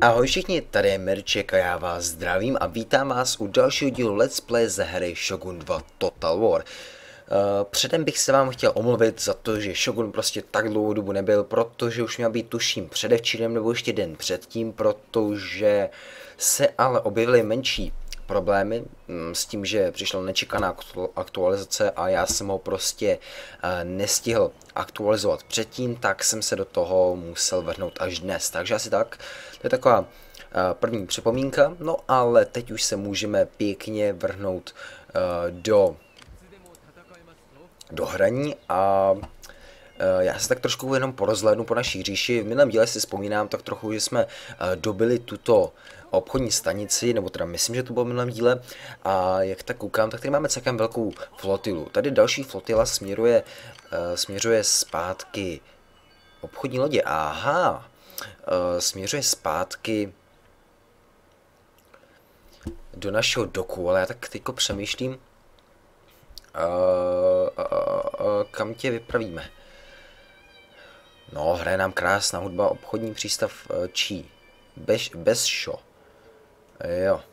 Ahoj všichni, tady je Mirček a já vás zdravím a vítám vás u dalšího dílu Let's Play ze hry Shogun 2 Total War. Předem bych se vám chtěl omluvit za to, že Shogun prostě tak dlouhou dobu nebyl, protože už měl být tuším předevčírem nebo ještě den předtím, protože se ale objevily menší problémy s tím, že přišla nečekaná aktualizace a já jsem ho prostě nestihl aktualizovat předtím, tak jsem se do toho musel vrhnout až dnes. Takže asi tak, to je taková první připomínka, no ale teď už se můžeme pěkně vrhnout do hraní a já se tak trošku jenom porozhlédnu po naší říši. V minulém díle si vzpomínám tak trochu, že jsme dobili tuto obchodní stanici, nebo teda myslím, že to bylo v minulém díle, a jak tak koukám, tak tady máme celkem velkou flotilu. Tady další flotila směřuje zpátky obchodní lodě. Aha, směřuje zpátky do našeho doku, ale já tak teďko přemýšlím, kam tě vypravíme. No, hraje nám krásná hudba, obchodní přístav Čí. Bezšo. Jo.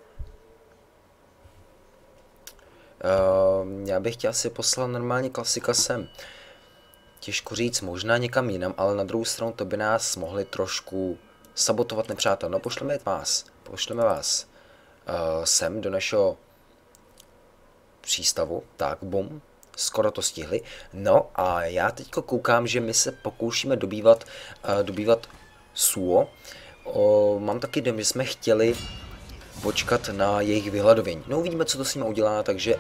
Já bych tě asi poslal normálně klasika sem. Těžko říct, možná někam jinam, ale na druhou stranu to by nás mohli trošku sabotovat nepřátel. No, pošleme vás sem do našeho přístavu. Tak, bum. Skoro to stihli. No a já teďko koukám, že my se pokoušíme dobývat suo. Mám taky dojem, že jsme chtěli počkat na jejich vyhladovění. No uvidíme, co to s nimi udělá, takže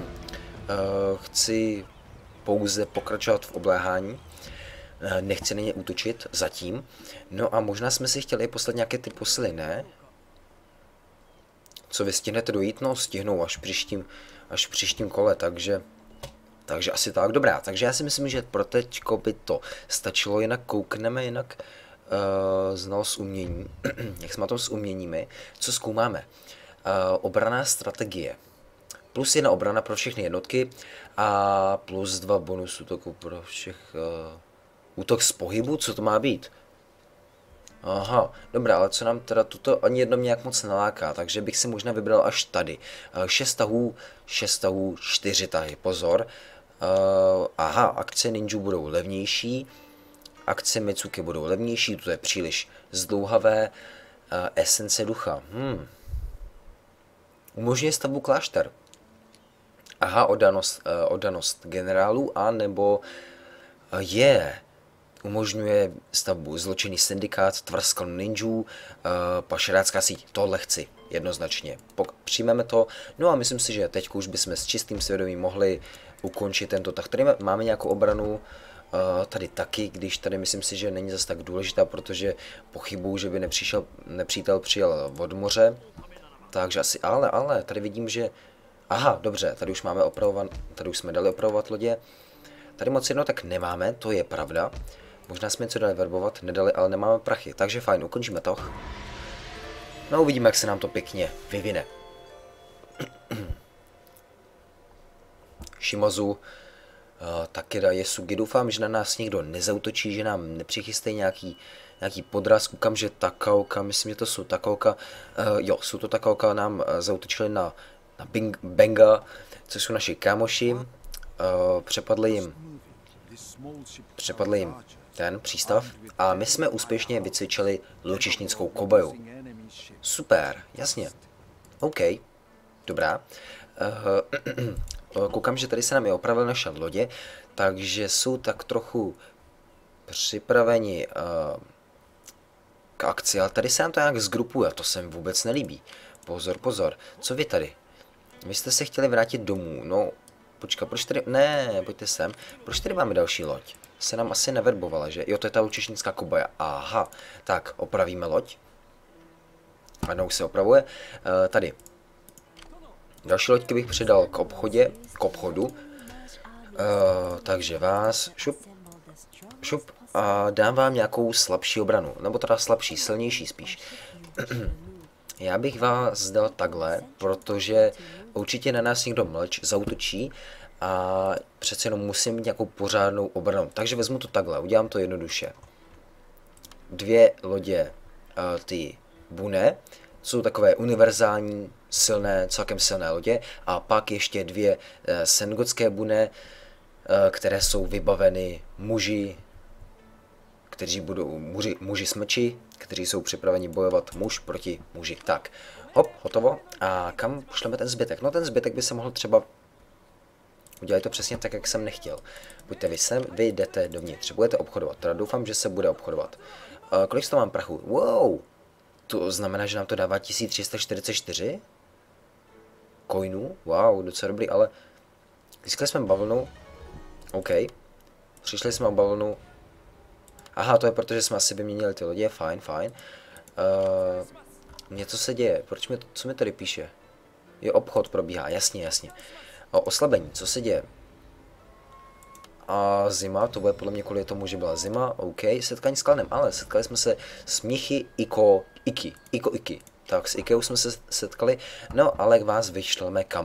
chci pouze pokračovat v obléhání. Nechci na ně útočit zatím. No a možná jsme si chtěli poslat nějaké ty posily, ne? Co vy stihnete dojít? No stihnou až v příštím kole, takže asi tak, dobrá. Takže já si myslím, že pro teďko by to stačilo, jinak koukneme, jinak znalost umění, jak jsme na tom s uměními, co zkoumáme. Obranná strategie. Plus 1 obrana pro všechny jednotky a plus 2 bonus útoku pro všech útok z pohybu, co to má být? Aha, dobrá, ale co nám teda tuto ani jedno mě nějak moc naláká, takže bych si možná vybral až tady. 6 tahů, 4 tahy, pozor. Aha, akce ninjů budou levnější, akce Mitsuki budou levnější, to je příliš zdlouhavé. Esence ducha, umožňuje stavbu klášter. Aha, oddanost generálů, a nebo umožňuje stavbu zločinný syndikát, tvrz klanu ninjů, pašerácká síť, tohle chci, jednoznačně. Přijmeme to, no a myslím si, že teď už bychom s čistým svědomím mohli ukončit tento tah. Tady máme nějakou obranu, tady taky, když tady myslím si, že není zase tak důležitá, protože pochybuju, že by nepřítel přijel od moře, takže asi, ale tady vidím, že, aha, dobře, tady už jsme dali opravovat lodě, tady moc jednotek nemáme, to je pravda, možná jsme něco dali verbovat, nedali, ale nemáme prachy, takže fajn, ukončíme to. No uvidíme, jak se nám to pěkně vyvine. Shimazu, Takeda, Jesugi, doufám, že na nás někdo nezautočí, že nám nepřichystají nějaký podraz. Koukám, že Takaoka, myslím, že to jsou Takaoka, jo, jsou to Takaoka, nám zautočili na Benga, což jsou naši kámoši, přepadli jim ten přístav a my jsme úspěšně vycvičili lučišnickou koboju. Super, jasně. OK, dobrá. Koukám, že tady se nám je opravil naše lodě, takže jsou tak trochu připraveni k akci, ale tady se nám to nějak zgrupuje a to se mi vůbec nelíbí. Pozor, pozor, co vy tady? Vy jste se chtěli vrátit domů, no počkat, proč tady, ne, pojďte sem, proč tady máme další loď? Se nám asi neverbovala, že? Jo, to je ta lučišnická koboja, aha, tak, opravíme loď. Ano, už se opravuje, tady. Další loďky bych přidal k obchodu, takže vás, šup, a dám vám nějakou slabší obranu, nebo teda slabší, silnější spíš. Já bych vás dal takhle, protože určitě na nás někdo mlč zaútočí a přece jenom musím mít nějakou pořádnou obranu. Takže vezmu to takhle, udělám to jednoduše. 2 lodě, ty bune, jsou takové univerzální, silné, celkem silné lodě a pak ještě dvě sengotské bune, které jsou vybaveny muži, kteří budou muži smrči, kteří jsou připraveni bojovat muž proti muži. Tak, hop, hotovo. A kam pošleme ten zbytek? No ten zbytek by se mohl třeba udělat to přesně tak, jak jsem nechtěl. Buďte vy sem, vy jdete dovnitř, budete obchodovat. Teda doufám, že se bude obchodovat. Kolik z toho mám prachu? Wow! To znamená, že nám to dává 1344 coinů. Wow, docela dobrý, ale získali jsme bavlnu. OK. Přišli jsme o bavlnu. Aha, to je proto, že jsme asi vyměnili ty lodě. Fajn. Něco se děje. Co mi tady píše? Je obchod probíhá, jasně. Oslabení, co se děje? A zima, to bude podle mě kvůli tomu, že byla zima, OK, setkání s klanem, ale setkali jsme se s Michy Iki. Tak s Ikou jsme se setkali, no ale vás vyšleme kam?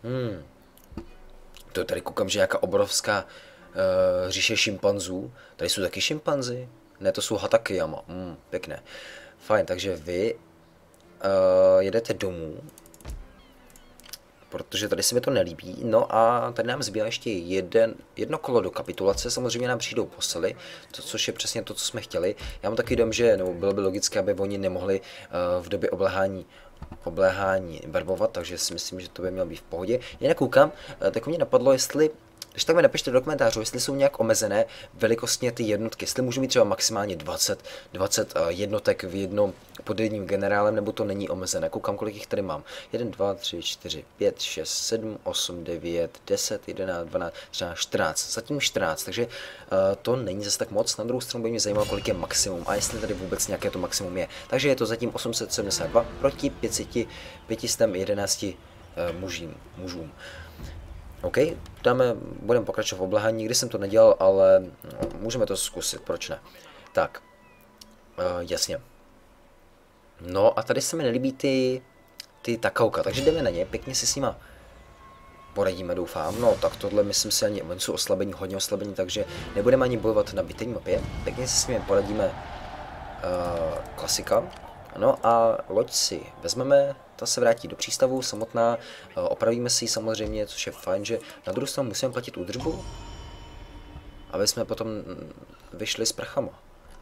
To tady koukám, že nějaká obrovská říše šimpanzů, tady jsou taky šimpanzi? Ne, to jsou Hatakeyama, pěkné. Fajn, takže vy jedete domů, protože tady se mi to nelíbí. No a tady nám zbývá ještě jedno kolo do kapitulace, samozřejmě nám přijdou posily, což je přesně to, co jsme chtěli. Já mám taky dom, že bylo by logické, aby oni nemohli v době obléhání verbovat, takže si myslím, že to by mělo být v pohodě. Jinak koukám, tak mě napadlo, jestli když tak mi napište do komentářů, jestli jsou nějak omezené velikostně ty jednotky, jestli můžu mít třeba maximálně 20 jednotek pod jedním generálem, nebo to není omezené. Koukám, kolik jich tady mám. 1, 2, 3, 4, 5, 6, 7, 8, 9, 10, 11, 12, 13, 14. Zatím 14, takže to není zase tak moc. Na druhou stranu by mě zajímalo, kolik je maximum a jestli tady vůbec nějaké to maximum je. Takže je to zatím 872 proti 511 mužům. OK, budeme pokračovat v obléhání, nikdy jsem to nedělal, ale můžeme to zkusit, proč ne? Tak, jasně. No a tady se mi nelíbí ty takauka, takže jdeme na ně, pěkně si s nima poradíme, doufám. No tak tohle myslím si ani, oni jsou oslabení, hodně oslabení, takže nebudeme ani bojovat na bitevní mapě, pěkně si s nimi poradíme klasika. No a loď si vezmeme, ta se vrátí do přístavu samotná, opravíme si ji samozřejmě, což je fajn, že na druhou stranu musíme platit údržbu, aby jsme potom vyšli s prachama.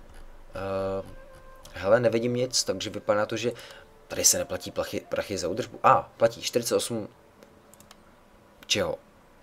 Hele, nevidím nic, takže vypadá to, že tady se neplatí prachy za údržbu. Platí 48 čeho?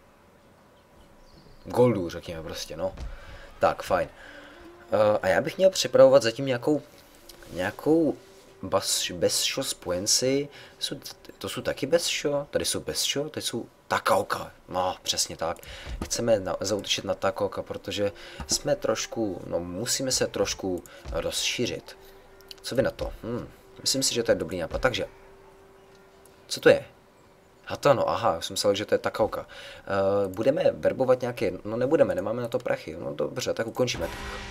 Goldů, řekněme prostě, no. Tak, fajn. A já bych měl připravovat zatím nějakou bezšo spojenci, to jsou taky bezšo, tady jsou bezšo, tady jsou takauka, no přesně tak. Chceme zaútočit na takauka, protože jsme trošku, musíme se trošku rozšířit. Co vy na to? Myslím si, že to je dobrý nápad, takže, co to je? Hatano, aha, jsem myslel, že to je takauka. Budeme verbovat nějaké, nebudeme, nemáme na to prachy, no dobře, tak ukončíme.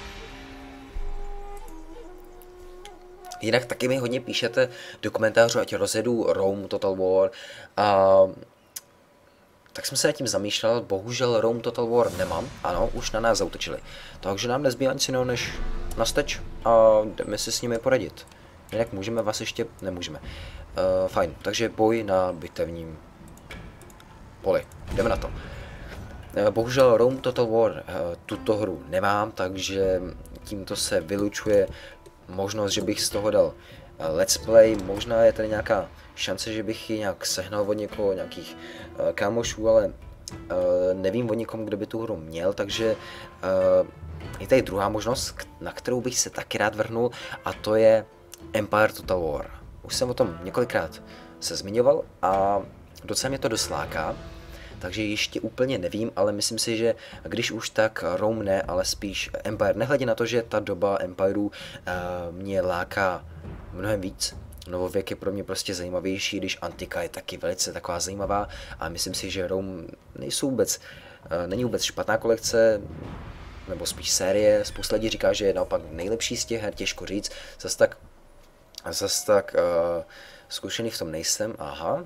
Jinak taky mi hodně píšete do komentářů, ať rozjedu Rome Total War. Tak jsem se nad tím zamýšlel, bohužel Rome Total War nemám, ano, už na nás zaútočili. Takže nám nezbývá nic jiného než nasteč a jdeme si s nimi poradit. Jinak můžeme vás ještě, nemůžeme. Fajn, takže boj na bitevním poli, jdeme na to. Bohužel Rome Total War tuto hru nemám, takže tímto se vylučuje možnost, že bych z toho dal let's play, možná je tady nějaká šance, že bych ji nějak sehnal od někoho, nějakých kámošů, ale nevím o někom, kdo by tu hru měl, takže je tady druhá možnost, na kterou bych se taky rád vrhnul, a to je Empire Total War. Už jsem o tom několikrát se zmiňoval a docela mě to dosláká. Takže ještě úplně nevím, ale myslím si, že když už tak Rome ne, ale spíš Empire. Nehledě na to, že ta doba Empirů mě láká mnohem víc. Novověk je pro mě prostě zajímavější, když antika je taky velice taková zajímavá a myslím si, že Rome není vůbec špatná kolekce, nebo spíš série. Spousta lidí říká, že je naopak nejlepší z těch her, těžko říct. Zas tak zkušený v tom nejsem, aha.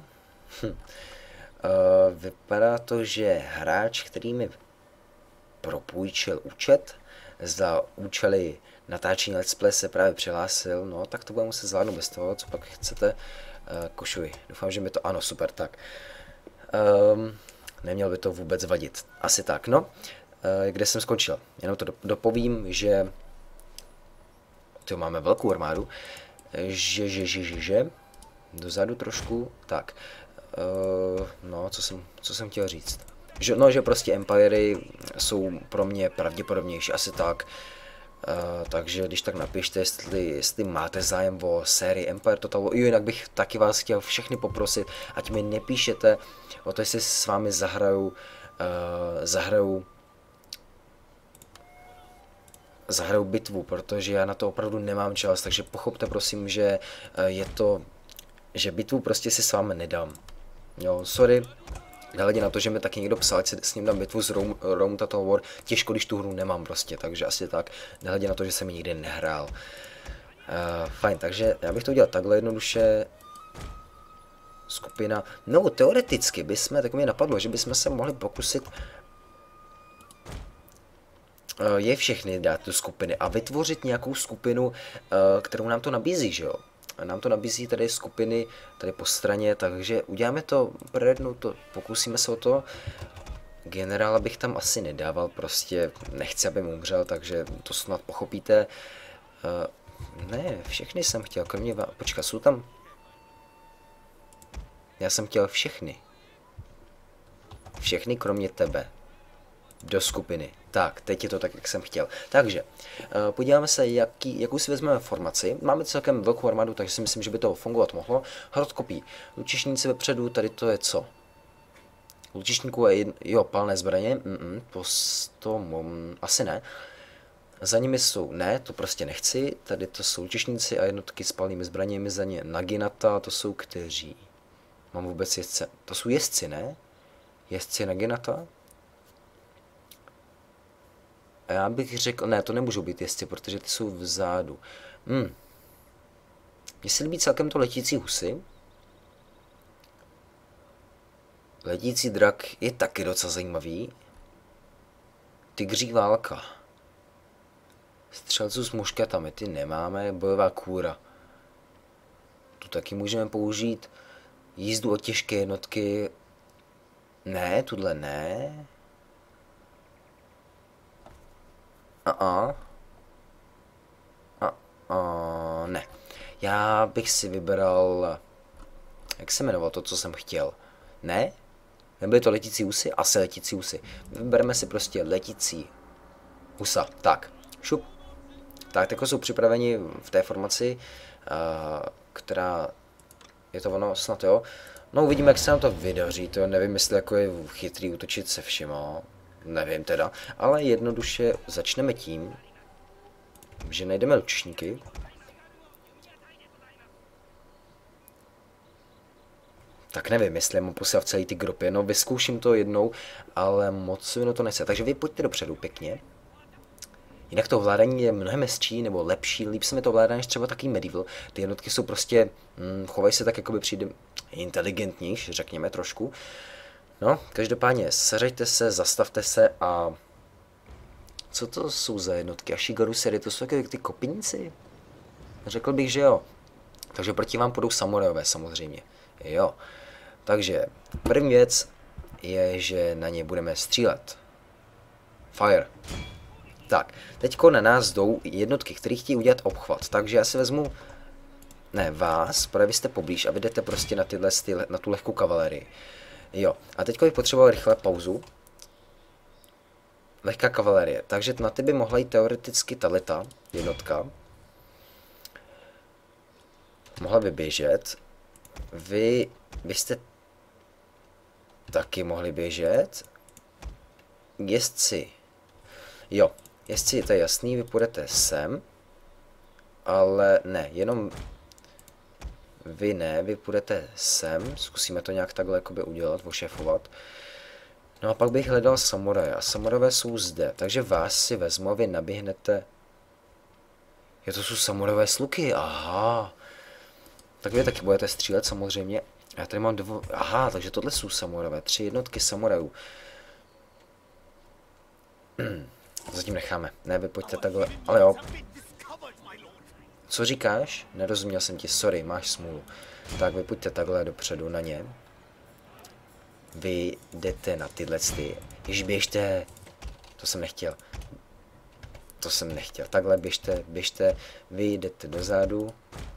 Vypadá to, že hráč, který mi propůjčil účet za účely natáčení Let's Play se právě přihlásil, no tak to bude muset zvládnout bez toho, co pak chcete. Košuj, doufám, že mi to, ano, super, tak. Neměl by to vůbec vadit, asi tak, no. Kde jsem skončil? Jenom to dopovím, že to máme velkou armádu, že dozadu trošku, tak, no, co jsem chtěl říct, že prostě Empiry jsou pro mě pravděpodobnější, asi tak, takže když tak napište, jestli máte zájem o sérii Empire Total War, jinak bych taky vás chtěl všechny poprosit, ať mi nepíšete o to, jestli s vámi zahraju bitvu, protože já na to opravdu nemám čas, takže pochopte prosím, že že bitvu prostě si s vámi nedám. Jo, sorry, nehledě na to, že mi taky někdo psal, ať si s ním dám bitvu z Rome Total War, těžko, když tu hru nemám prostě, takže asi tak, nehledě na to, že jsem ji nikdy nehrál. Fajn, takže já bych to udělal takhle jednoduše. Skupina, no teoreticky tak mi napadlo, že bychom se mohli pokusit je všechny dát do skupiny a vytvořit nějakou skupinu, kterou nám to nabízí, že jo. Nám to nabízí tady skupiny tady po straně, takže uděláme to jednou, pokusíme se o to. Generála bych tam asi nedával, prostě nechci, aby mu umřel, takže to snad pochopíte. Ne, všechny jsem chtěl, kromě vás. Počkat, jsou tam... Já jsem chtěl všechny. Všechny kromě tebe. Do skupiny. Tak, teď je to tak, jak jsem chtěl. Takže, podíváme se, jakou si vezmeme formaci. Máme celkem velkou armádu, takže si myslím, že by to fungovat mohlo. Hrodkopí. Lučišníci vepředu, tady to je co? Lučišníků je, jo, palné zbraně. Asi ne. Za nimi jsou, ne, to prostě nechci. Tady to jsou lučišníci a jednotky s palnými zbraněmi, za ně Naginata, to jsou kteří? Mám vůbec jezdce. To jsou jezdci, ne? Jezdci Naginata? A já bych řekl, ne, to nemůžou být jezdci, protože ty jsou vzadu. Mně se líbí celkem to letící husy. Letící drak je taky docela zajímavý. Tygří válka. Střelců s mušketami, ty nemáme. Bojová kůra. Tu taky můžeme použít. Jízdu o těžké jednotky. Ne, tuhle ne. Ne. Já bych si vybral... Jak se jmenovalo to, co jsem chtěl? Ne? Nebyly to letící husy? Asi letící husy. Vybereme si prostě letící husa. Tak, šup. Tak, takhle jsou připraveni v té formaci, která... Je to ono, snad jo. No uvidíme, jak se nám to vydaří, to nevím, jestli jako je chytrý útočit se všima. Nevím teda, ale jednoduše začneme tím, že najdeme lučišníky. Tak nevím, jestli mám posílat v celé ty grupy, no vyzkouším to jednou, ale moc mi to nechce, takže vy pojďte dopředu pěkně. Jinak to ovládání je mnohem hezčí nebo lepší, líp se mi to ovládá než třeba taky medieval. Ty jednotky jsou prostě, chovají se tak, jako by přijde inteligentnější, řekněme trošku. No, každopádně seřeďte se, zastavte se a... Co to jsou za jednotky? Ashigaru série, to jsou taky ty kopíníci? Řekl bych, že jo. Takže proti vám půjdou samurajové samozřejmě. Jo. Takže první věc je, že na ně budeme střílet. Fire. Tak, teďko na nás jdou jednotky, které chtějí udělat obchvat, takže já si vezmu, ne vás, protože vy jste poblíž a vy jdete prostě na, na tu lehkou kavalerii. Jo, a teďko bych potřeboval rychle pauzu. Lehká kavalerie, takže na ty by mohla jít teoreticky tato jednotka. Mohla by běžet. Vy byste taky mohli běžet. Jezdci. Jo, jezdci, to je jasný, vy půjdete sem. Ale ne, jenom vy ne, vy půjdete sem. Zkusíme to nějak takhle jakoby udělat, ošefovat. No a pak bych hledal samuraje. A samurajové jsou zde, takže vás si vezmu a vy naběhnete. Jo, to jsou samurajové sluky, aha. Tak vy taky budete střílet samozřejmě. Já tady mám aha, takže tohle jsou samurajové, 3 jednotky samurajů. Zatím necháme. Ne, vy pojďte takhle, ale jo. Co říkáš? Nerozuměl jsem ti, sorry, máš smůlu. Tak vy pojďte takhle dopředu na ně. Vy jdete na tyhle ty. Jež běžte. To jsem nechtěl. To jsem nechtěl. Takhle běžte. Vy jdete dozadu.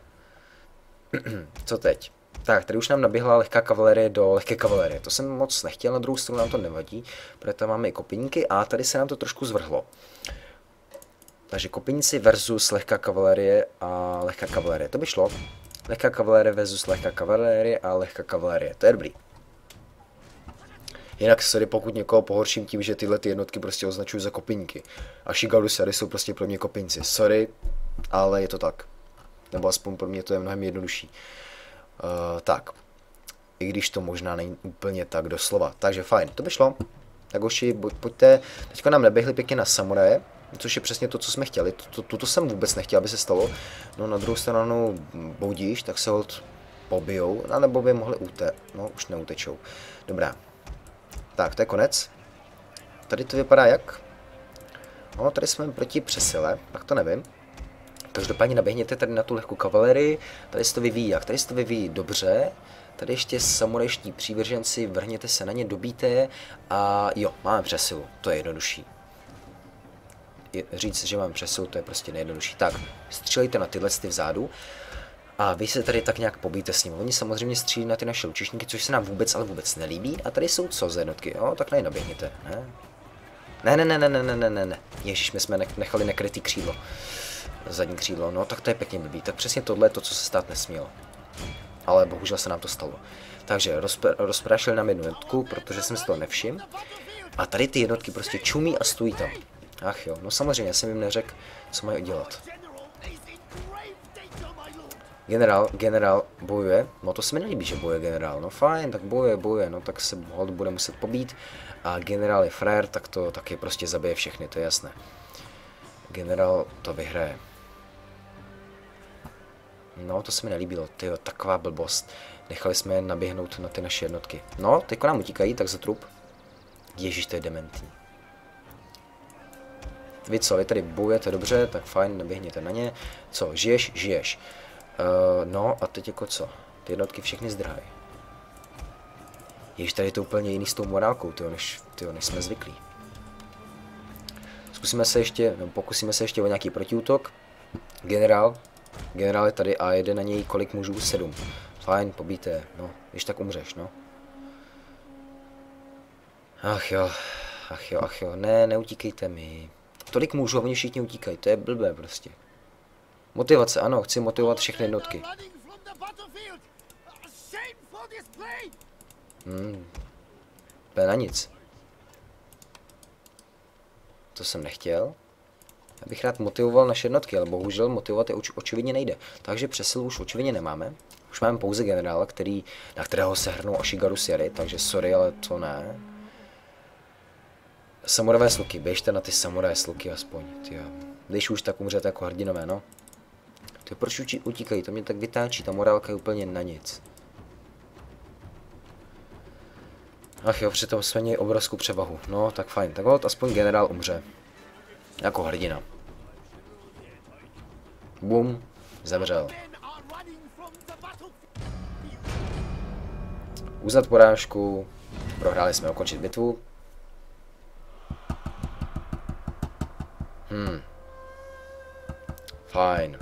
Co teď? Tak, tady už nám naběhla lehká kavalerie do lehké kavalerie. To jsem moc nechtěl, na druhou stranu nám to nevadí, protože tam máme i kopíníky a tady se nám to trošku zvrhlo. Takže kopíníci versus lehká kavalerie a lehká kavalerie. To by šlo. Lehká kavalerie versus lehká kavalerie a lehká kavalerie. To je dobrý. Jinak sorry, pokud někoho pohorším tím, že tyhle ty jednotky prostě označuju za kopíníky. A Shigarusary jsou prostě pro mě kopínci. Sorry, ale je to tak. Nebo aspoň pro mě to je mnohem jednodušší. Tak. I když to možná není úplně tak doslova. Takže fajn, to by šlo. Tak hoši, pojďte. Teďka nám neběhli pěkně na samuraje, což je přesně to, co jsme chtěli. Tuto jsem vůbec nechtěl, aby se stalo. No na druhou stranu boudíš, tak se holt pobijou, nebo by mohli no už neutečou. Dobrá. Tak, to je konec. Tady to vypadá jak? No, tady jsme proti přesile, tak to nevím. Každopádně naběhněte tady na tu lehkou kavalerii, tady se to vyvíjí jak? Tady se to vyvíjí dobře, tady ještě samurajští přívrženci, vrhněte se na ně, dobíte je a jo, máme přesilu, to je jednodušší. Říct, že máme přesilu, to je prostě nejjednodušší. Tak, střílejte na tyhle vzadu a vy se tady tak nějak pobijte s ním. Oni samozřejmě střílí na ty naše lučišníky, což se nám vůbec, ale vůbec nelíbí. A tady jsou co za jednotky? Jo, tak naběhněte, ne? Ne. Ježíš, my jsme nechali nekrytý křídlo. Zadní křídlo, no tak to je pěkně blbý. Tak přesně tohle je to, co se stát nesmělo. Ale bohužel se nám to stalo. Takže rozprášili nám jednu jednotku, protože jsem si toho nevšiml. A tady ty jednotky prostě čumí a stojí tam. Ach jo, no samozřejmě, já jsem jim neřekl, co mají dělat. Generál bojuje, no to se mi nelíbí, že bojuje generál, no fajn, tak bojuje, no tak se hold bude muset pobít. A generál je frajer, tak to taky prostě zabije všechny, to je jasné. Generál to vyhraje. No, to se mi nelíbilo, tyjo, taková blbost. Nechali jsme je naběhnout na ty naše jednotky. No, teďko nám utíkají, tak za trup. Ježíš, to je dementní. Vy co, vy tady bojujete dobře, tak fajn, naběhněte na ně. Co, žiješ? Žiješ. No a teď jako co? Ty jednotky všechny zdrhají. Ježíš, tady je to úplně jiný s tou morálkou, tyjo, než jsme zvyklí. Pokusíme se ještě o nějaký protiútok. Generál je tady a jede na něj kolik mužů? 7. Fajn, pobíte, no, když tak umřeš, no. Ach jo, ne, neutíkejte mi. Tolik mužů, oni všichni utíkají, to je blbé prostě. Motivace, ano, chci motivovat všechny jednotky. To je na nic. To jsem nechtěl. Já bych rád motivoval naše jednotky, ale bohužel motivovat je očividně nejde. Takže přesilu už očividně nemáme. Už máme pouze generála, na kterého se hrnou Shigarusary, takže sorry, ale to ne. Samurajové sluky, běžte na ty samuraje sluky aspoň, tyjo. Když už tak umřete jako hrdinové, no. Ty proč utíkají, to mě tak vytáčí, ta morálka je úplně na nic. Ach jo, přitom jsme měli obrovskou převahu, no tak fajn, tak holt aspoň generál umře. Jako hrdina. Bum, zemřel. Uznat porážku, prohráli jsme, ukončit bitvu. Fajn.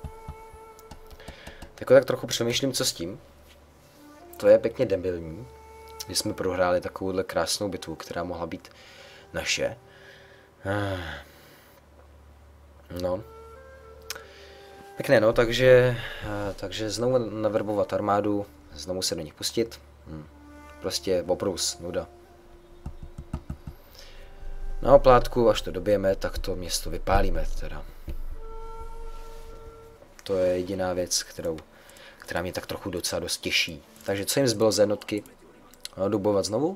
Tak trochu přemýšlím, co s tím. To je pěkně debilní, že jsme prohráli takovouhle krásnou bitvu, která mohla být naše. No. Pěkné, no, takže znovu naverbovat armádu, znovu se do nich pustit. Prostě oprus, nuda. Na oplátku, až to dobijeme, tak to město vypálíme teda. To je jediná věc, která mě tak trochu docela dost těší. Takže co jim zbylo za jednotky? Jdu bojovat znovu?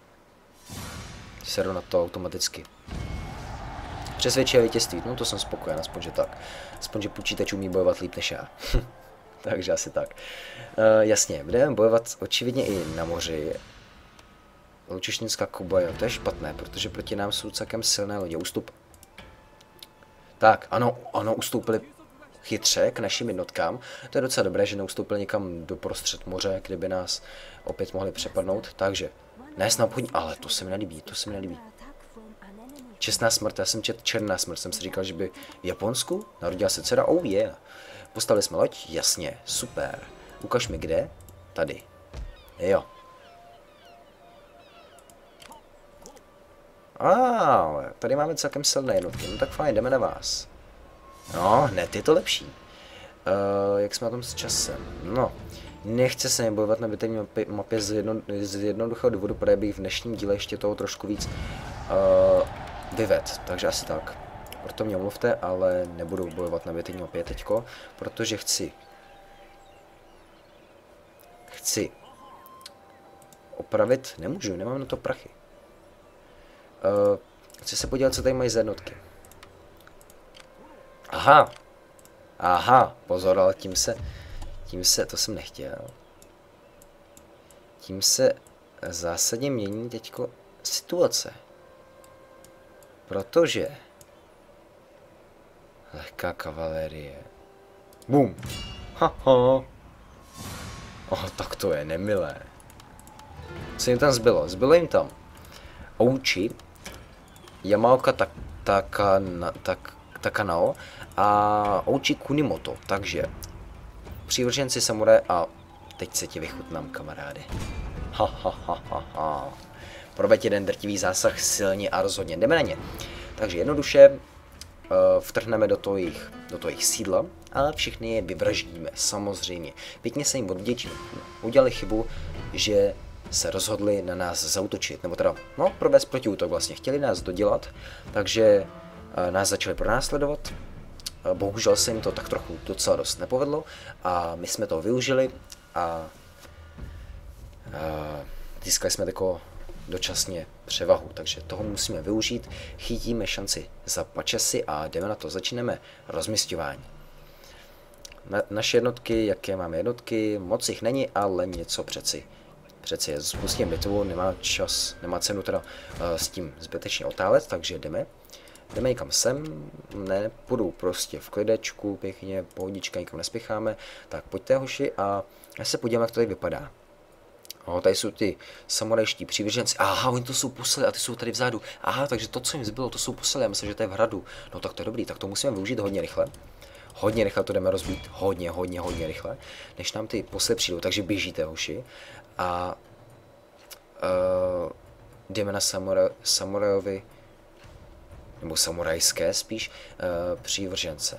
Seru na to automaticky. Přesvědčí a vítězství, no to jsem spokojen, aspoň že tak. Aspoň, že počítač umí bojovat líp než já. Takže asi tak. Jasně, budeme bojovat očividně i na moři. Lučišnická Kobaja, to je špatné, protože proti nám jsou celkem silné lodě. Ústup. Tak, ano, ustoupili. chytře k našim jednotkám. To je docela dobré, že neustoupil někam do prostřed moře, kde by nás opět mohli přepadnout. Takže, nést na obchodní, ale to se mi nelíbí, to se mi nelíbí. Čestná smrt, já jsem četl černá smrt, jsem si říkal, že by v Japonsku narodila se dcera, oh yeah. Postavili jsme loď, jasně, super. Ukaž mi kde, tady, jo. Tady máme celkem silné jednotky, no tak fajn, jdeme na vás. No, hned je to lepší. Jak jsme na tom s časem? No, nechce se mi bojovat na bitevní mapě z jednoduchého důvodu, protože bych v dnešním díle ještě toho trošku víc vyved, takže asi tak. Proto mě omluvte, ale nebudu bojovat na bitevní mapě teďko, protože chci opravit, nemůžu, nemám na to prachy. Chci se podívat, co tady mají za jednotky. Aha, pozor, ale tím se, to jsem nechtěl. Tím se zásadně mění teďko situace. Protože lehká kavalérie. Bum. Tak to je nemilé. Co jim tam zbylo? Zbylo jim tam Ouchi, Yamaoka Takanao a Ouchi Kunimoto. Takže přívrženci samuré a teď se ti vychutnám, kamarády. Proveď jeden drtivý zásah silně a rozhodně. Jdeme na ně. Takže jednoduše vtrhneme do toho jejich sídla, ale všechny je vyvraždíme, samozřejmě. Pěkně se jim odvděčíme. Udělali chybu, že se rozhodli na nás zaútočit, nebo teda, no, provést protiútok vlastně. Chtěli nás dodělat, takže nás začali pronásledovat. Bohužel se jim to tak trochu docela dost nepovedlo a my jsme to využili a získali jsme tako dočasně převahu, takže toho musíme využít. Chytíme šanci za pačasy a jdeme na to. Začneme rozmisťování. Naše jednotky, jaké máme jednotky, moc jich není, ale něco přeci je. Spustím bitvu, nemá čas, nemá cenu teda s tím zbytečně otálet, takže jdeme někam sem, ne, půjdu prostě v klidečku, pěkně, pohodička, nikam nespěcháme, tak pojďte hoši a já se podívám, jak to tady vypadá. Tady jsou ty samurajští přívrženci. Aha, oni to jsou posily a ty jsou tady vzadu. Aha, takže to, co jim zbylo, to jsou posily. Já myslím, že to je v hradu. No tak to je dobrý, tak to musíme využít hodně rychle. Hodně rychle to jdeme rozbít. Hodně rychle. Než nám ty posily přijdou, takže běžíte, hoši. A jdeme na samurajovi, nebo samurajské spíš, přívržence.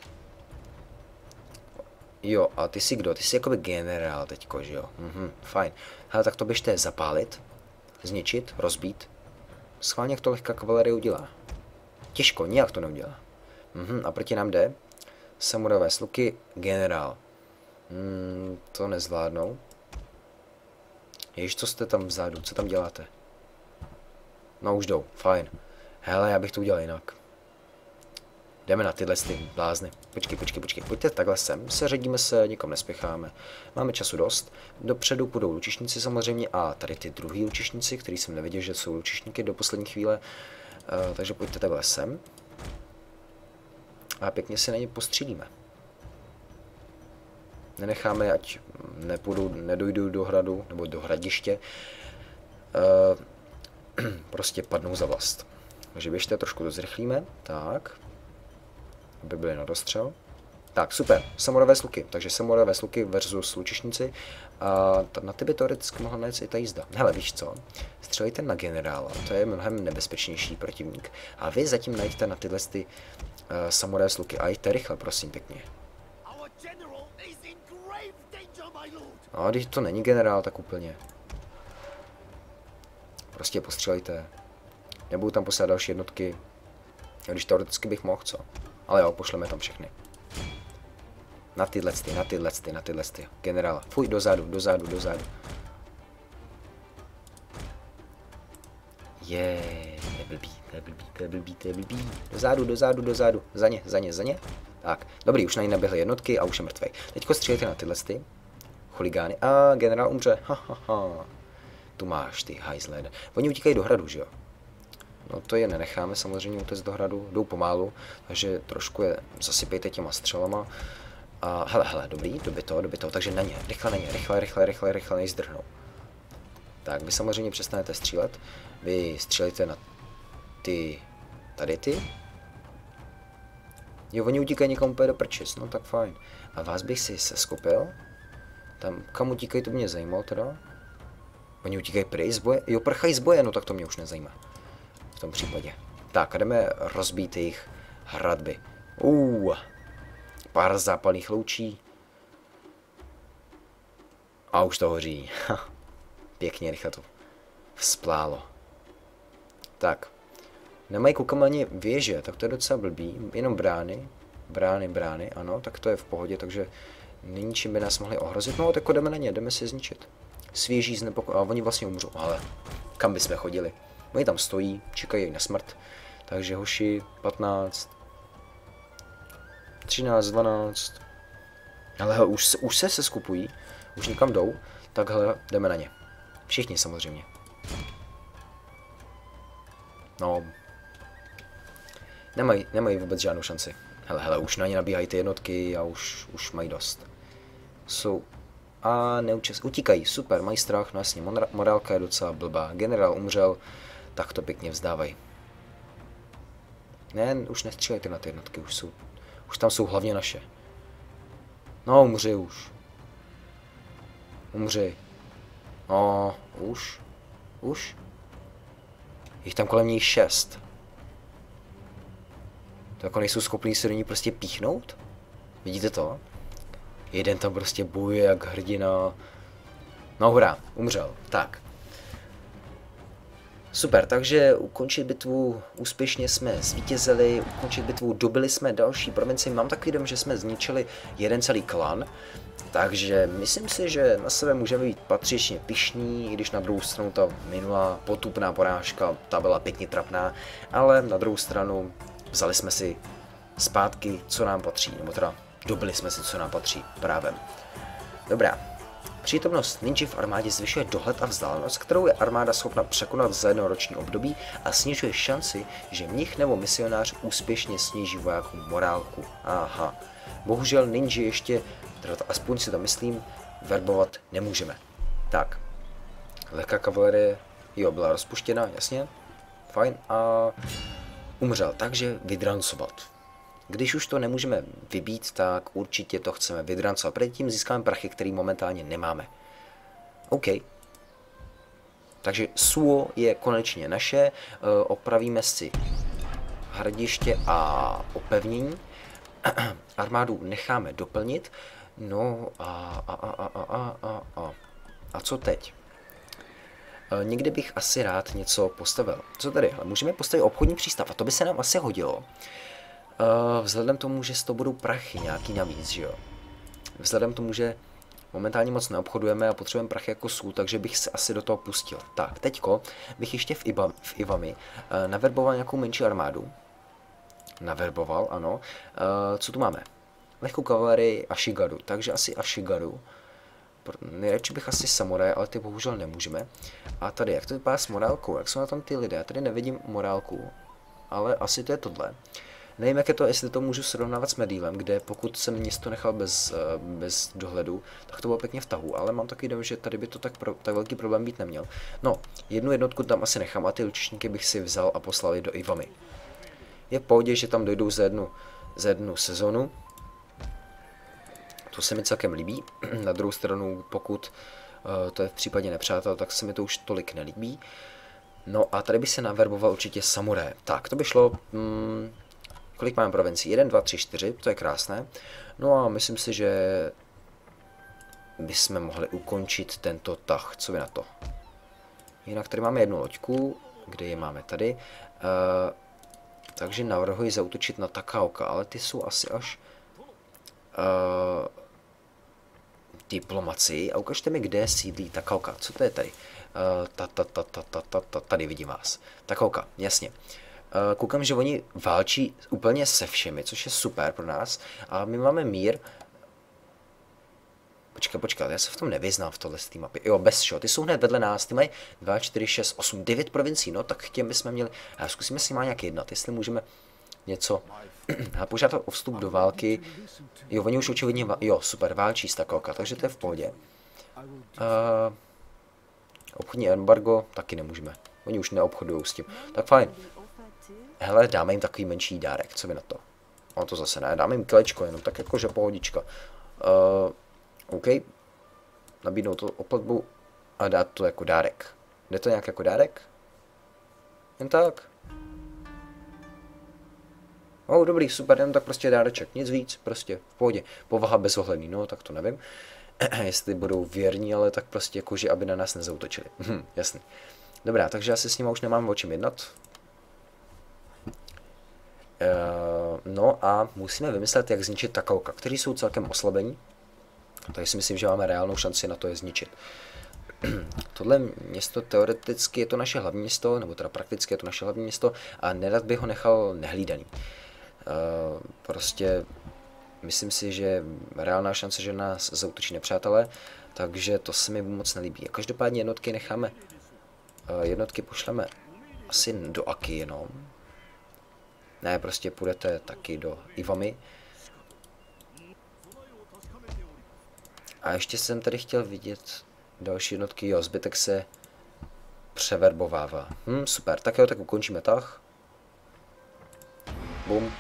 Jo, a ty jsi kdo? Ty jsi jakoby generál teďko, že jo? Fajn. Hele, tak to běžte zapálit, zničit, rozbít. Schválně, jak to lehká kavalerie udělá. Těžko, nijak to neudělá. A proti nám jde samurajové sluky, generál. To nezvládnou. Ježiš, co jste tam vzadu? Co tam děláte? No už jdou, fajn. Hele, já bych to udělal jinak. Jdeme na tyhle blázny. Počkej. Pojďte takhle sem. Seřadíme se, nikam nespěcháme. Máme času dost. Dopředu půjdou lučišníci samozřejmě a tady ty druhý lučišníci, který jsem nevěděl, že jsou lučišníky do poslední chvíle. Takže pojďte takhle sem. A pěkně se na ně postřílíme. Nenecháme, ať nedojdou do hradu, nebo do hradiště. Prostě padnou za vlast. Takže běžte, trošku to zrychlíme. Tak. Aby byly na dostřel. Tak, super. Samurajové sluky. Takže samurajové sluky versus lučišníci. A na tebe teoreticky mohla najet i ta jízda. Hele, víš co? Střelejte na generála. To je mnohem nebezpečnější protivník. A vy zatím najďte na tyhle samurajové sluky. A jděte rychle, prosím, pěkně. No, když to není generál, tak úplně. Prostě postřelejte. Nebudu tam posílat další jednotky. Když teoreticky bych mohl, co? Ale jo, pošleme tam všechny. Na tyhle. Generála. Fuj, dozadu. To je blbý. Dozadu. Za ně. Tak, dobrý, už na ní naběhly jednotky a už je mrtvej. Teďko střílejte na tyhle chuligány. A generál umře. Tu máš, ty hajzle. Oni utíkají do hradu, že jo? No to je nenecháme samozřejmě utéct do hradu, jdou pomálu, takže trošku je zasypejte těma střelama. A hele, dobrý, doby to, takže na ně, rychle, než zdrhnou. Tak, vy samozřejmě přestanete střílet, vy střílíte na tady ty. Jo, oni utíkají někam úplně do prčis, no tak fajn. A vás bych si seskopil. Tam, kam utíkají, to mě zajímalo teda. Oni utíkají pryč z boje? Jo, prchají z boje, no tak to mě už nezajímá. V tom případě. Tak, a jdeme rozbít jejich hradby. Pár zápalných loučí. A už to hoří. Pěkně rychle to vzplálo. Tak. Nemají koukám ani věže, tak to je docela blbý. Jenom brány, ano, tak to je v pohodě, takže není čím by nás mohli ohrozit. No, tak jdeme na ně, jdeme si zničit. Svěží znepokoj, a oni vlastně umřou, ale kam bychom chodili? Oni tam stojí, čekají na smrt, takže hoši 15, 13, 12, ale hele, už se seskupují, už někam jdou, tak hele, jdeme na ně. Všichni samozřejmě. No, nemají vůbec žádnou šanci. Hele, už na ně nabíhají ty jednotky a už mají dost. Utíkají, super, mají strach, no jasně, morálka je docela blbá. Generál umřel, tak to pěkně vzdávají. Ne, už nestřílejte na ty jednotky, už tam jsou hlavně naše. No, umři už. Umři. No, už. Jich tam kolem něj 6. To jako nejsou schopní se do ní prostě píchnout? Vidíte to? Jeden tam prostě bojuje jak hrdina. No hurá, umřel. Tak. Super, takže ukončit bitvu, úspěšně jsme zvítězili, ukončit bitvu, dobili jsme další provinci. Mám takový dom, že jsme zničili jeden celý klan. Takže myslím si, že na sebe můžeme být patřičně pyšní, i když na druhou stranu ta minulá potupná porážka, ta byla pěkně trapná, ale na druhou stranu vzali jsme si zpátky, co nám patří, nebo teda dobili jsme si, co nám patří právem. Dobrá. Přítomnost ninja v armádě zvyšuje dohled a vzdálenost, kterou je armáda schopna překonat za jednoroční období a snižuje šanci, že mnich nebo misionář úspěšně sníží vojákům morálku. Aha. Bohužel ninja ještě, teda aspoň si to myslím, verbovat nemůžeme. Tak. Lehká kavalerie, jo, byla rozpuštěna, jasně. Fajn. A umřel, takže vydrancovat. Když už to nemůžeme vybít, tak určitě to chceme vydrancovat. Předtím získáme prachy, které momentálně nemáme. OK. Takže Suo je konečně naše. Opravíme si hradiště a opevnění. Armádu necháme doplnit. No a co teď? Někdy bych asi rád něco postavil. Co tady? Můžeme postavit obchodní přístav a to by se nám asi hodilo. Vzhledem tomu, že z toho budou prachy nějaký navíc, že jo. Vzhledem tomu, že momentálně moc neobchodujeme a potřebujeme prachy jako sůl, takže bych se asi do toho pustil. Tak, teďko bych ještě v Iwami naverboval nějakou menší armádu. Naverboval, ano. Co tu máme? Lehkou kavalerii Ashigaru, takže asi Ashigaru. Nejradši bych asi samuraj, ale ty bohužel nemůžeme. A tady, jak to vypadá s morálkou? Jak jsou na tom ty lidé? Já tady nevidím morálku, ale asi to je tohle. Nevím, jak je to, jestli to můžu srovnávat s Medivem, kde pokud jsem město nechal bez dohledu, tak to bylo pěkně v tahu, ale mám takový dojem, že tady by to tak velký problém být neměl. No, jednu jednotku tam asi nechám a ty lučišníky bych si vzal a poslal je do Iwami. Je v pohodě, že tam dojdou za jednu sezonu. To se mi celkem líbí. Na druhou stranu, pokud to je v případě nepřátel, tak se mi to už tolik nelíbí. No a tady by se naverboval určitě samuré. Tak, to by šlo... Kolik máme provincií? 1, 2, 3, 4, to je krásné. No a myslím si, že bychom mohli ukončit tento tah. Co vy na to? Jinak tady máme jednu loďku, kde ji máme tady. Takže navrhuji zaútočit na Takaoka, ale ty jsou asi až diplomacii. A ukažte mi, kde sídlí Takaoka. Co to je tady? Tady vidím vás. Takaoka, jasně. Koukám, že oni válčí úplně se všemi, což je super pro nás. A my máme mír. Počkat, já se v tom nevyznám v tohle z té mapy. Jo, bez čo, ty jsou hned vedle nás, ty mají 2, 4, 6, 8, 9 provincií, no tak k těm bychom měli, a zkusíme si má nějak jednat, jestli můžeme něco, a požádat o vstup do války, jo, oni už očividně, jo, super, válčí s takovka, takže to je v pohodě. Obchodní embargo taky nemůžeme, oni už neobchodují s tím, tak fajn. Hele, dáme jim takový menší dárek, co by na to? No to zase ne, dáme jim kilečko, jenom tak jakože pohodička. OK, nabídnout to o platbu a dát to jako dárek. Jde to nějak jako dárek? Jen tak? Dobrý, super, jen tak prostě dáreček, nic víc, prostě v pohodě. Povaha bezohledný, no tak to nevím. Jestli budou věrní, ale tak prostě jakože, aby na nás nezautočili. Jasný. Dobrá, takže asi s nima už nemám o čem jednat. No a musíme vymyslet, jak zničit takovka, kteří jsou celkem oslabení. Takže si myslím, že máme reálnou šanci na to je zničit. Tohle město teoreticky je to naše hlavní město, nebo teda prakticky je to naše hlavní město a nerad bych ho nechal nehlídaný. Prostě myslím si, že reálná šance, že nás zaútočí nepřátelé, takže to se mi moc nelíbí. A každopádně jednotky necháme, jednotky pošleme asi do Aky jenom. Ne, prostě půjdete taky do Iwamy. A ještě jsem tady chtěl vidět další jednotky, jo, zbytek se převerbovává. Super, tak jo, tak ukončíme tah. Bum.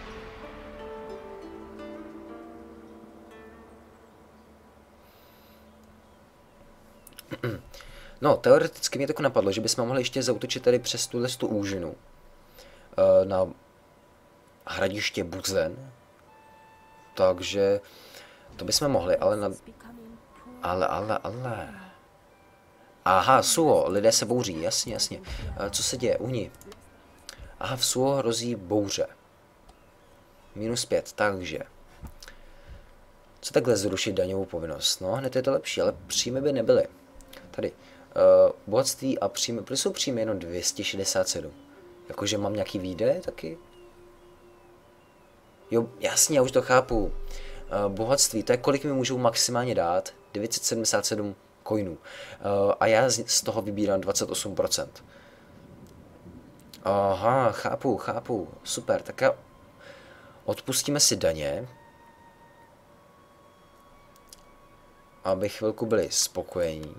No, teoreticky mě tak napadlo, že bychom mohli ještě zaútočit tady přes tuhle úžinu. Na hradiště Buzen. Takže to bychom mohli, ale na... Ale. Aha, Suo, lidé se bouří, jasně. Co se děje? Uni. Aha, v Suo hrozí bouře. -5, takže. Co takhle zrušit daňovou povinnost? No, hned je to lepší, ale příjmy by nebyly. Tady. Bohatství a příjmy, proč jsou příjmy jenom 267? Jakože mám nějaký výdaje taky? Jo, jasně, já už to chápu. Bohatství, to je kolik mi můžou maximálně dát? 977 coinů. A já z toho vybírám 28%. Aha, chápu. Super, tak já odpustíme si daně. Aby chvilku byli spokojení.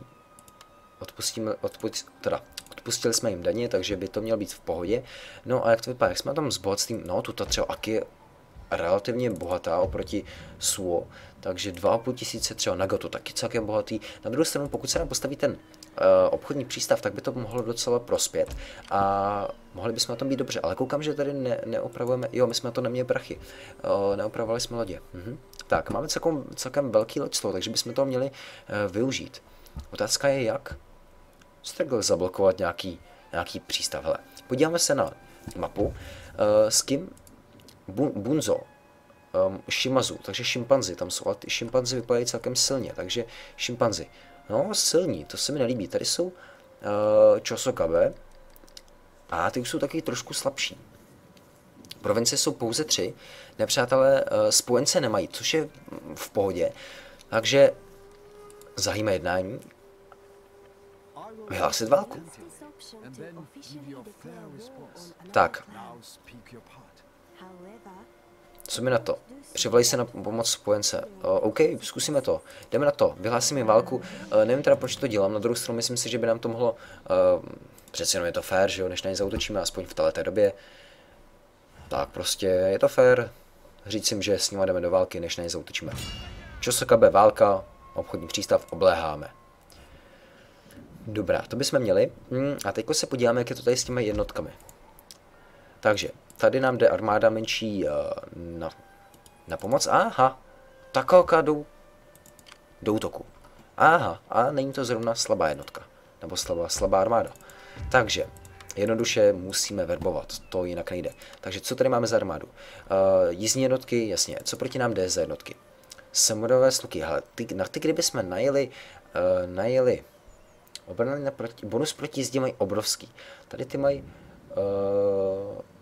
Odpustili jsme jim daně, takže by to mělo být v pohodě. No a jak to vypadá? Jak jsme tam s bohatstvím? No, tuto třeba Aky je relativně bohatá oproti Suo, takže 2500 třeba Nagato taky celkem bohatý. Na druhou stranu, pokud se nám postaví ten obchodní přístav, tak by to mohlo docela prospět a mohli bychom na tom být dobře, ale koukám, že tady neopravujeme, jo, my jsme to neměli prachy, neopravovali jsme lodě. Tak, máme celkem velký loďstvo, takže bychom to měli využít. Otázka je jak? Takhle zablokovat nějaký přístav. Hele, podíváme se na mapu, s kým Bunzo, Shimazu, takže šimpanzi tam jsou, ale ty šimpanzi vypadají celkem silně, takže šimpanzi, no silní, to se mi nelíbí, tady jsou Chosokabe a ty už jsou taky trošku slabší. Provincie jsou pouze 3, nepřátelé spojence nemají, což je v pohodě, takže zahajíme jednání, vyhlásit válku. Tak. Co mi na to? Přivolej se na pomoc spojence. OK, zkusíme to. Jdeme na to. Vyhlásím jim válku. Nevím teda, proč to dělám. Na druhou stranu myslím si, že by nám to mohlo... přeci jenom je to fér, že jo, než na ně zaútočíme, aspoň v této době. Tak prostě je to fér. Říct jim, že s nimi jdeme do války, než na ně zaútočíme. Chosokabe, válka, obchodní přístav, obléháme. Dobrá, to bychom měli. A teď se podíváme, jak je to tady s těmi jednotkami. Takže, tady nám jde armáda menší na pomoc. Aha, taková jdou do útoku. Aha, a není to zrovna slabá jednotka. Nebo slabá armáda. Takže, jednoduše musíme verbovat, to jinak nejde. Takže, co tady máme za armádu? Jízdní jednotky, jasně. Co proti nám jde za jednotky? Samurajové sluky. Hele, na ty, kdyby jsme najeli bonus proti jízdě mají obrovský. Tady ty mají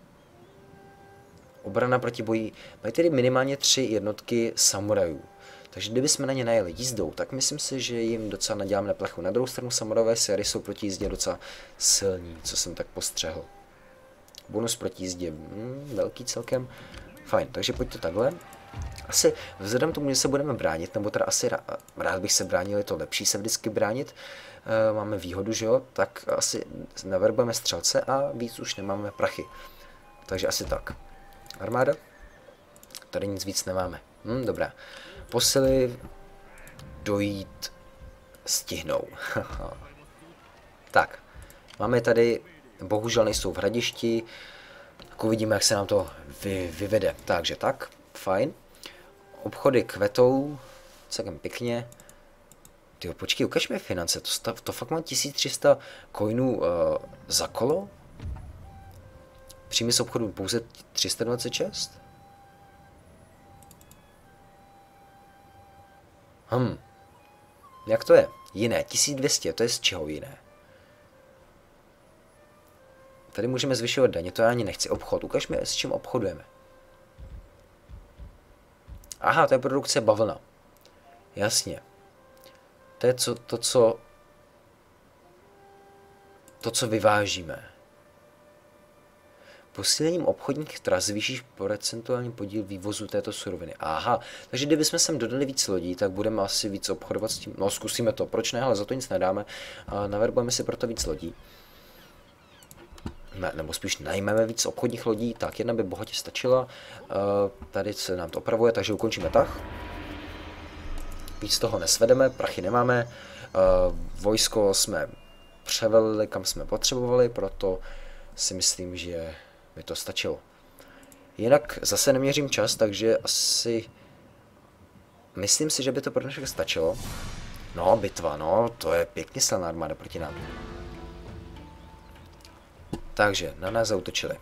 obrana proti boji. Mají tedy minimálně 3 jednotky samurajů. Takže kdybychom na ně najeli jízdou, tak myslím si, že jim docela naděláme na plechu. Na druhou stranu samurajové série jsou proti jízdě docela silní, co jsem tak postřehl. Bonus proti jízdě, velký celkem. Fajn, takže pojďte takhle. Asi vzhledem tomu, že se budeme bránit, nebo teda asi rád bych se bránil, je to lepší se vždycky bránit. Máme výhodu, že jo, tak asi naverbujeme střelce a víc už nemáme prachy. Takže asi tak. Armáda? Tady nic víc nemáme. Dobrá. Posily dojít stihnou. Tak. Máme tady, bohužel nejsou v hradišti, tak uvidíme, jak se nám to vyvede. Takže tak, fajn. Obchody kvetou, celkem pěkně. Tyjo, počkej, ukaž mi finance, to fakt mám 1300 coinů za kolo? Příjmy z obchodu pouze 326? Jak to je? Jiné, 1200, to je z čeho jiné? Tady můžeme zvyšovat daně, to já ani nechci. Obchod, ukaž mi, s čím obchodujeme. Aha, to je produkce bavlna. Jasně. To je to, co vyvážíme. Posílením obchodních tras zvýšíš procentuální podíl vývozu této suroviny. Aha, takže kdybychom sem dodali víc lodí, tak budeme asi víc obchodovat s tím. No, zkusíme to, proč ne, ale za to nic nedáme. Naverbujeme si proto víc lodí. Nebo spíš najmeme víc obchodních lodí, tak jedna by bohatě stačila. Tady se nám to opravuje, takže ukončíme tah. Víc toho nesvedeme, prachy nemáme. Vojsko jsme převelili, kam jsme potřebovali, proto si myslím, že by to stačilo. Jinak zase neměřím čas, takže asi myslím si, že by to pro dnešek stačilo. No, bitva, no, to je pěkně silná armáda proti nám. Takže na nás zaútočili.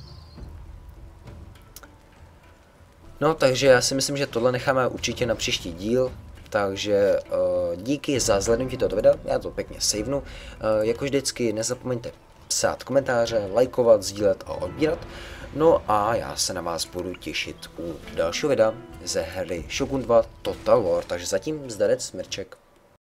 No, takže já si myslím, že tohle necháme určitě na příští díl. Takže díky za zhlédnutí tohoto videa, já to pěkně savenu. Jako vždycky nezapomeňte psát komentáře, lajkovat, sdílet a odbírat. No a já se na vás budu těšit u dalšího videa ze hry Shogun 2 Total War. Takže zatím zdarec, Mirček.